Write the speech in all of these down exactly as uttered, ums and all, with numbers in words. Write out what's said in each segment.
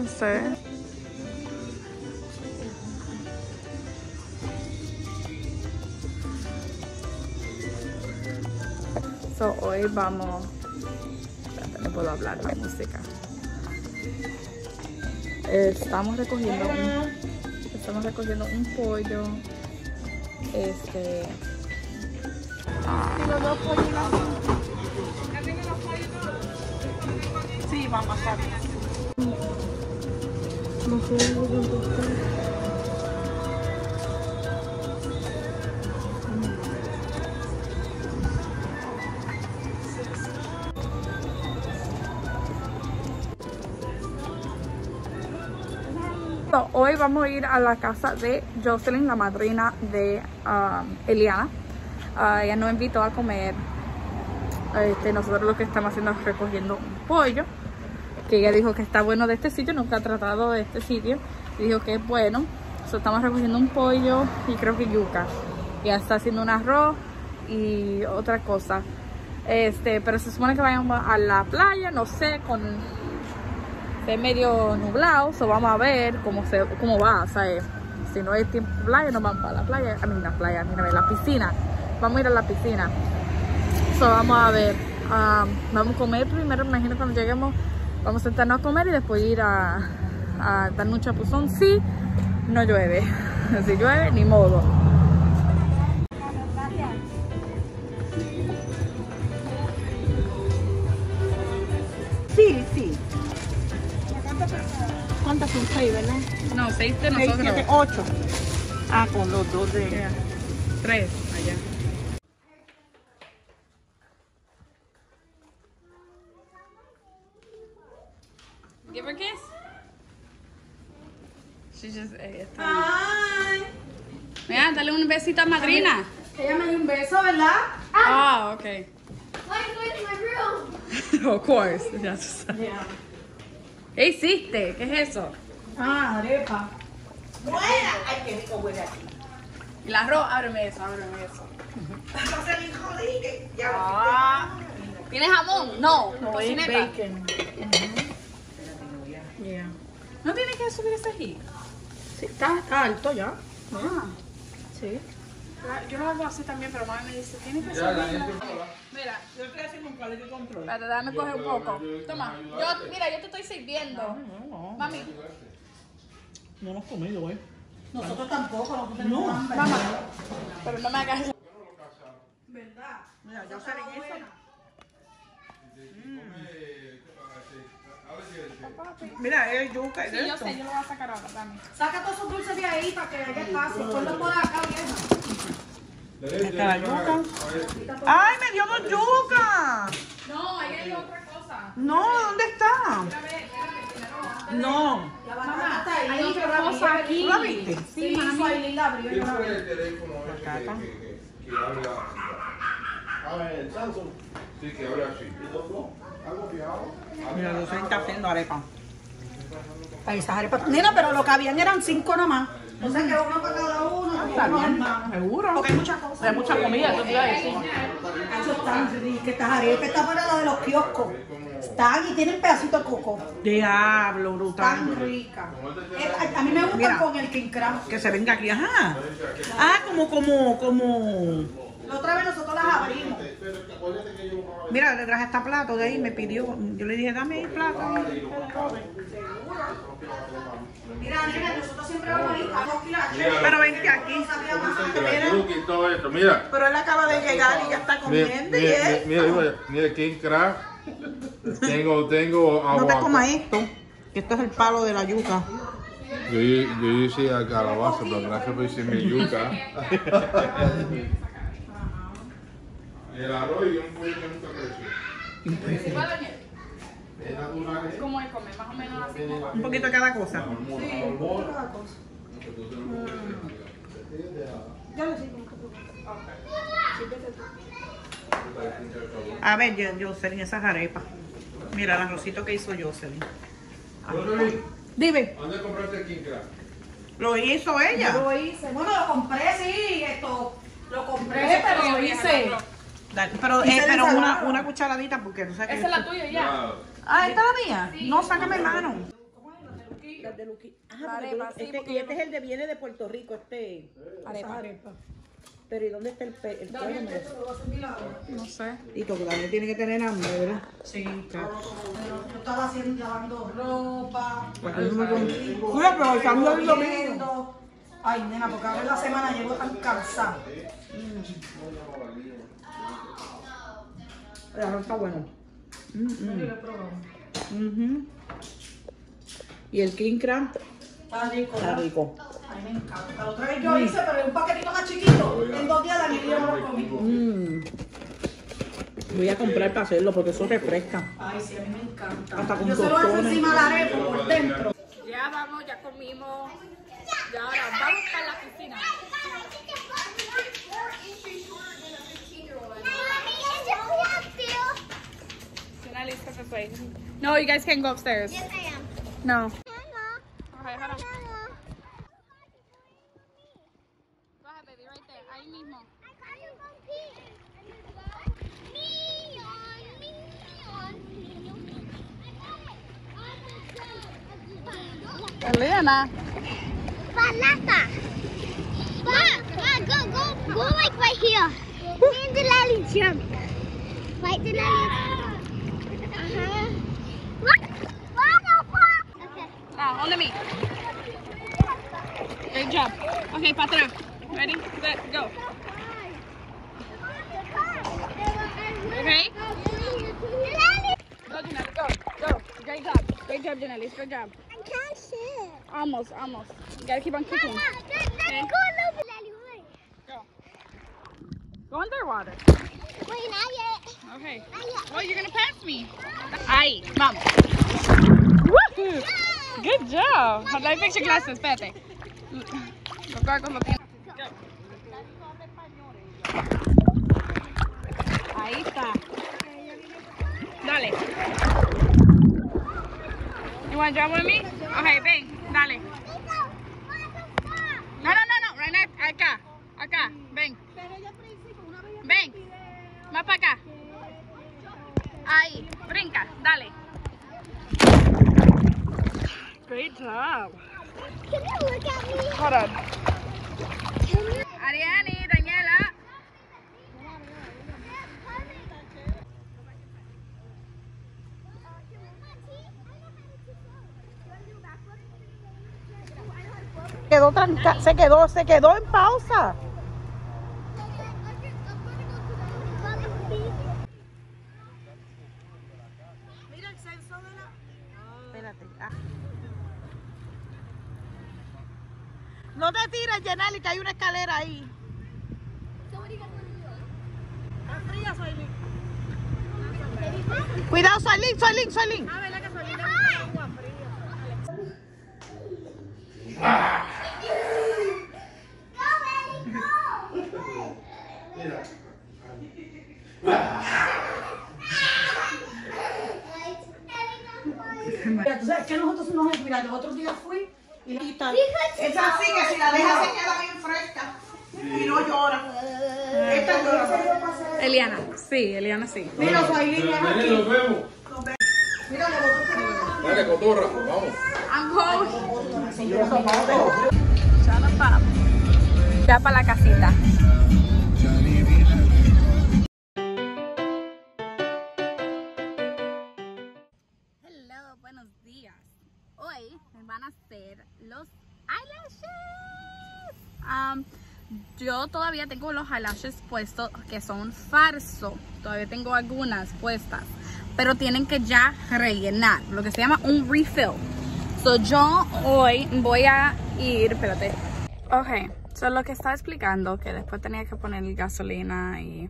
sé. So, hoy vamos... Espérate, no puedo hablar la música. Estamos recogiendo un... Estamos recogiendo un pollo. Este... Ah. ¿Y los dos pollos? Sí, vamos a pasar. No sé dónde está. So, hoy vamos a ir a la casa de Jocelyn, la madrina de um, Eliana. Uh, ella nos invitó a comer. Este, nosotros lo que estamos haciendo es recogiendo un pollo, que ella dijo que está bueno de este sitio, nunca ha tratado de este sitio, y dijo que es bueno. So, estamos recogiendo un pollo y creo que yuca. Ya está haciendo un arroz y otra cosa. Este, pero se supone que vayamos a la playa, no sé, con es medio nublado, so vamos a ver cómo se cómo va, o sea, si no es tiempo de playa, nos vamos para la playa, a mí la playa, mira, la piscina, vamos a ir a la piscina. So, vamos a ver, um, vamos a comer primero, me imagino cuando lleguemos, vamos a sentarnos a comer y después ir a, a darnos un chapuzón, si no llueve, si llueve, ni modo. Sí, sí. ¿Cuántas son? Seis, ¿verdad? No, seis de Seis, nosotros. siete, ocho. Ah, con los dos de... Yeah. Tres allá. Give her a kiss. She just, eh, está... Ay. Mira, dale un besito a madrina. Ella me dio un beso, ¿verdad? Ah, oh, okay. Why are you going to my room? Of course. Yes. Yeah. ¿Qué hiciste? ¿Qué es eso? Ah, arepa. Buena. Ay, qué rico huele aquí. El arroz, ábreme eso, ábreme eso. Entonces el hijo de ya. Ah. ¿Tienes jamón? No, No, es cocineta. bacon. Yeah. ¿No tienes que subir ese ají? Sí, está, está alto ya. Ah. Sí. Yo lo hago así también, pero mami me dice, tienes que subirla. Mira, Yo estoy haciendo un quality control. espérate, déjame coger un poco. Toma, yo, mira, yo te estoy sirviendo. No, no. Mami, No hemos comido, güey. Nosotros tampoco, nosotros tenemos hambre. mamá, pero no me hagas eso. ¿Verdad? Mira, yo sé eso. Mira, es yuca y Sí, de yo esto. sé, yo lo voy a sacar ahora, dame. Saca todos esos dulces de ahí para que haya espacio. Ponlo por acá, vieja. Esta es la yuca. ¡Ay, me dio dos yucas! No, ahí hay otra cosa. No, ¿dónde está? A ver, espérate, primero. No. La batata está ahí. Hay otra yo la vi, cosa yo la aquí. vi. ¿Tú la viste? Sí, mami. Ahí la abrió, yo ¿Quién la fue vi. el teléfono ese que, que, que, que habla? Ah, el Samsung. Sí, que habla así. ¿Algo fijado? Mira, yo soy está haciendo arepa. Para esas arepas. Nena, pero lo que habían eran cinco nomás. O sea que uno para cada uno. Está uno bien, hermano. seguro. Porque hay muchas cosas. Hay mucha comida, eso te iba a decir. Eso están ricas. Estas arepas están para la de los kioscos. Están y tienen pedacito de coco. Diablo, brutal. Tan ricas. Eh, A, a mí me gustan Mira. con el king crab. Que se venga aquí, ajá. Ah, como, como, como. La otra vez nosotros las abrimos. Mira, le traje esta plato de ahí, me pidió. Yo le dije, dame el plato. Mira, nena, nosotros siempre vamos a ir a dos kilos. Pero vente aquí. Y todo esto, mira. Pero él acaba de llegar y ya está Mira, comiendo y mira, él. mira, mira, mira, King Crab. Tengo, tengo No te agua. comas esto, que esto es el palo de la yuca. Yo, yo hice a calabaza, pero gracias por decir mi yuca. El arroz y un pollo que nunca creció. Es natural. ¿Cómo es comer? Más o menos así. Un poquito de cada cosa. Yo le sigo. A ver, yo- Jocelyn, esas arepas. Mira el arrocito que hizo Jocelyn. Jocelyn, Dime, ¿dónde compraste el King Crab? ¿lo hizo ella? Lo hice. Bueno, lo compré, sí, esto. Lo compré, pero lo hice. Da- Pero, Hice eh, la pero una, ensalada. una cucharadita porque tú sabes que... Esa es la tuya ya. Ah, ¿esta es la mía? No, sácame mano. arepitas de Lucky. Ah, La porque arepa, tú- sí, este- porque y yo este no- es el de viene de Puerto Rico, este. Arepa. Esa arepa. Pero ¿y dónde está el pe el Dale, pollo? esto lo voy a servir ahora. No sé. Y porque también tiene que tener hambre, ¿verdad? Sí, claro. Pero yo estaba haciendo, lavando ropa. Mira, pero estamos en lo mismo. comiendo. Ay, nena, porque ahora en la semana llego tan cansada. El arroz está bueno. Mm, Yo mm. lo he probado. Ujú. Y el king crab Está rico, está ¿verdad? rico. Ay, me encanta. La otra vez yo hice, pero en un paquetito más chiquito. En dos días Daniel y yo no lo comimos. Mm. Voy a comprar para hacerlo porque eso refresca. Ay, sí, a mí me encanta. Hasta con Yo se lo echo tostones. encima la arepa por dentro. Ya vamos, ya comimos. Ya ahora vamos para la piscina. Finally, step this way. No, you guys can't go upstairs. Yes, I am. No. Hello. Okay, hold on. Hello. Go ahead, baby, right there. Ahí mismo. I got you from Pete. Neon, neon, neon. I got it. Eliana. Palata. Mom, Mom, go, go, go like right here. Me and Delali jump. Right, Delali? Uh-huh. What? What? Okay. Now, onto me. Great job. Okay, pa atrás. Ready, set, go. Okay? Delali! Go, Janelle, go. Go. Great job. Great job, Janelle. Good job. I can't sit. Almost, almost. You gotta keep on kicking. Mama, let, let me go a little bit, Delali. Wait. Go. Go underwater. Wait, not yet. Okay. Not yet. Oh, you're gonna pass me. Ahí, vamos. Woohoo! Good job. Let me fix your glasses, espérate. Los cargos lo tienen. Ahí está. Dale. You want to jump with me? Okay, ven, dale. No, no, no, no. Right now, acá. Acá, ven. Ven. Más para acá. Ahí, brinca, dale. Great job. Can you look at me? Hold on. Can you? Ariani, Daniela. Quedó tranca se quedó, se quedó en pausa. Mira el censo de la... Espérate. Ah. No te tires, Yenali, que hay una escalera ahí. Está fría, Soylin. Cuidado, Soylin, Soylin, Soylin. A ver, la gasolina es agua fría. Mira. Mira, tú sabes que nosotros nos... Mira, los otros días fui y... Es así que si la dejas se queda bien fresca y no llora. Esta llora. Eliana, sí, Eliana sí. Mira, Soylin, es Vení, aquí. nos vemos. Mira, le botó. Dale, cotorra, vamos. I'm cold. Ya nos vamos. Ya para la casita. Hello, buenos días. Hoy me van a hacer los eyelashes. Um, yo todavía tengo los eyelashes puestos que son falsos. Todavía tengo algunas puestas, pero tienen que ya rellenar, lo que se llama un refill. So yo hoy voy a ir, espérate. Ok, so lo que estaba explicando, que después tenía que poner gasolina y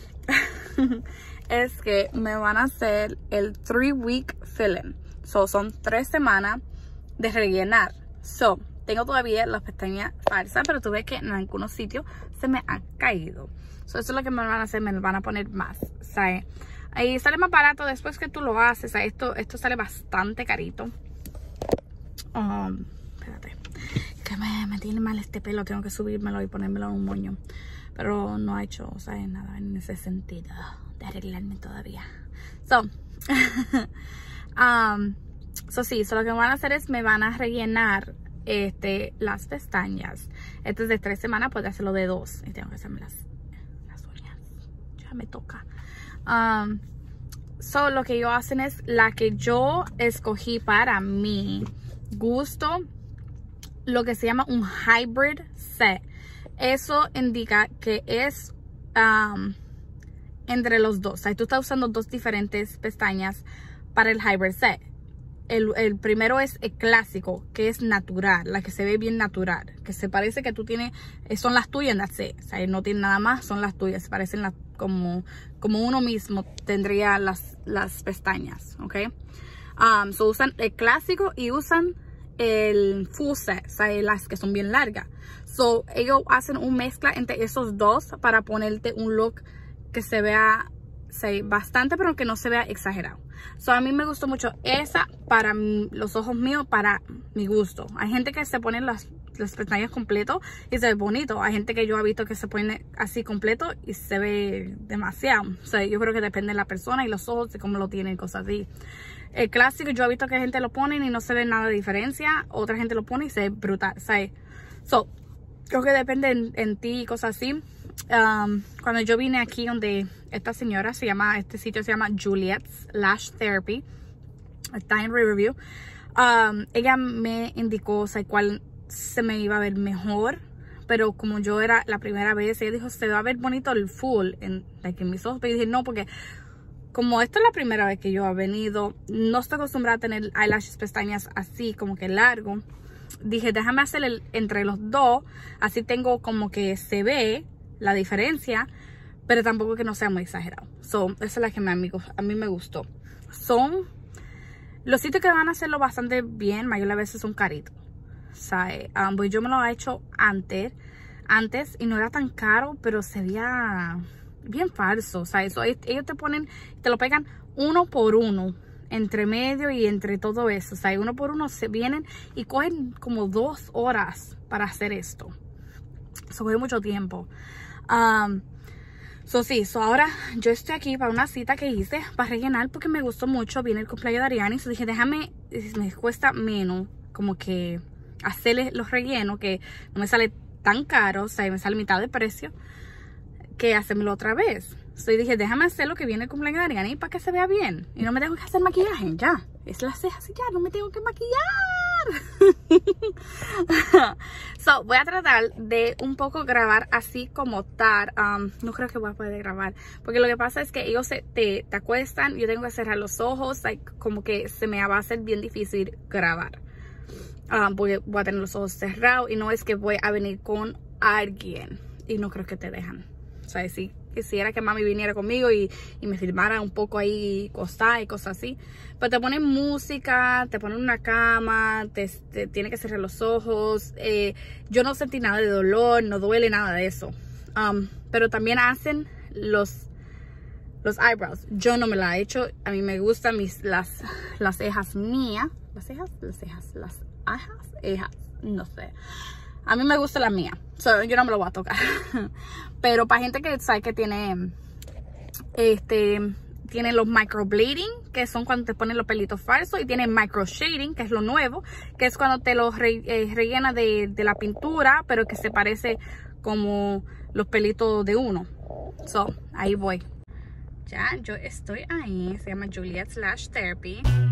es que me van a hacer el three week filling. So son tres semanas de rellenar. So tengo todavía las pestañas falsas, pero tú ves que en algunos sitios se me han caído. So eso es lo que me van a hacer, me van a poner más, ¿sabes? Ahí sale más barato después que tú lo haces. ¿Sabes? Esto, esto sale bastante carito. Um, espérate, que me, me tiene mal este pelo. Tengo que subírmelo y ponérmelo en un moño. Pero no ha hecho, ¿sabes? Nada en ese sentido de arreglarme todavía. So, um, Eso sí, so lo que van a hacer es me van a rellenar este, las pestañas. Este es de tres semanas, puede hacerlo de dos. Y tengo que hacerme las, las uñas. Ya me toca. Um, so lo que ellos hacen es la que yo escogí para mi gusto, lo que se llama un hybrid set. Eso indica que es um, entre los dos. O sea, tú estás usando dos diferentes pestañas para el hybrid set. El, el primero es el clásico, que es natural, la que se ve bien natural, que se parece que tú tienes, son las tuyas, that's it. O sea, no tiene nada más, son las tuyas, se parecen la, como, como uno mismo tendría las, las pestañas, ¿ok? Um, so usan el clásico y usan el full set, o sea, las que son bien largas. So, ellos hacen una mezcla entre esos dos para ponerte un look que se vea, sí, bastante, pero que no se vea exagerado. So, a mí me gustó mucho esa para mi, los ojos míos, para mi gusto. Hay gente que se pone las, las pestañas completo y se ve bonito. Hay gente que yo he visto que se pone así completo y se ve demasiado. O sea, yo creo que depende de la persona y los ojos, de cómo lo tienen, cosas así. El clásico, yo he visto que gente lo pone y no se ve nada de diferencia. Otra gente lo pone y se ve brutal. O sea, so, creo que depende en, en ti y cosas así. Um, cuando yo vine aquí donde esta señora se llama, este sitio se llama Juliet's Lash Therapy, está en Riverview, um, ella me indicó, o sea, cuál se me iba a ver mejor, pero como yo era la primera vez, ella dijo, se va a ver bonito el full en, like, en mis ojos, pero yo dije, no, porque como esta es la primera vez que yo he venido, no estoy acostumbrada a tener eyelashes, pestañas así como que largo, dije, déjame hacer el, entre los dos, así tengo como que se ve la diferencia, pero tampoco que no sea muy exagerado. So, esa es la que me, amigos, a mí me gustó. Son los sitios que van a hacerlo bastante bien, mayor a veces son caritos. O sea, um, pues yo me lo he hecho antes, antes y no era tan caro, pero se veía bien falso. O sea, eso, ellos te ponen, te lo pegan uno por uno, entre medio y entre todo eso. O sea, uno por uno se vienen y cogen como dos horas para hacer esto. Eso coge mucho tiempo. Um, so sí, so ahora yo estoy aquí para una cita que hice para rellenar porque me gustó mucho. Viene el cumpleaños de Ariani, so dije, déjame, me cuesta menos como que hacerle los rellenos, que no me sale tan caro, o sea, me sale mitad de precio, que hacérmelo otra vez. So dije, déjame hacer lo que viene el cumpleaños de Ariani para que se vea bien y no me tengo que hacer maquillaje, ya, es las cejas y ya, no me tengo que maquillar. So, voy a tratar de un poco grabar así como tal. um, No creo que voy a poder grabar porque lo que pasa es que ellos se, te, te acuestan. Yo tengo que cerrar los ojos, like, como que se me va a hacer bien difícil grabar. um, voy, voy a tener los ojos cerrados y no es que voy a venir con alguien y no creo que te dejan. O sea, sí, quisiera que mami viniera conmigo y, y me filmara un poco ahí, cosas y cosas así. Pero te ponen música, te ponen una cama, te, te tiene que cerrar los ojos. Eh, yo no sentí nada de dolor, no duele nada de eso. Um, pero también hacen los, los eyebrows. Yo no me la he hecho. A mí me gustan mis, las, las cejas mías. ¿Las cejas? Las cejas. Las cejas. Cejas. No sé. A mí me gusta la mía. So, yo no me lo voy a tocar. Pero para gente que sabe que tiene este tiene los microblading, que son cuando te ponen los pelitos falsos, y tiene micro shading, que es lo nuevo, que es cuando te los re, eh, rellena de, de la pintura, pero que se parece como los pelitos de uno. So, ahí voy. Ya, yo estoy ahí. Se llama Juliet's Lash Therapy.